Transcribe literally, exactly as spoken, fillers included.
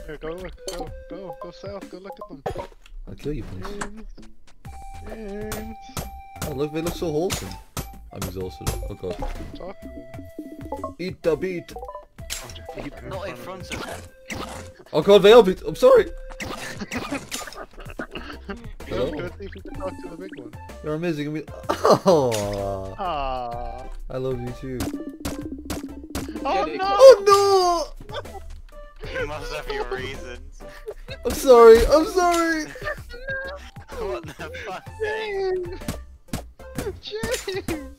Here, go look, go, go, go south, go look at them. I'll kill you, please. James, James, Oh, look, they look so wholesome. I'm exhausted. Oh god. talk to them. Eat the beat. Oh, just eat them Not in front of them. Oh god, they are beat. I'm sorry. Go, Hello? go see if you can talk to the big one. You're amazing. And we. Oh, Ah. I love you too. Oh no! Oh no! You must have your reasons. I'm sorry. I'm sorry. What the fuck? James! James!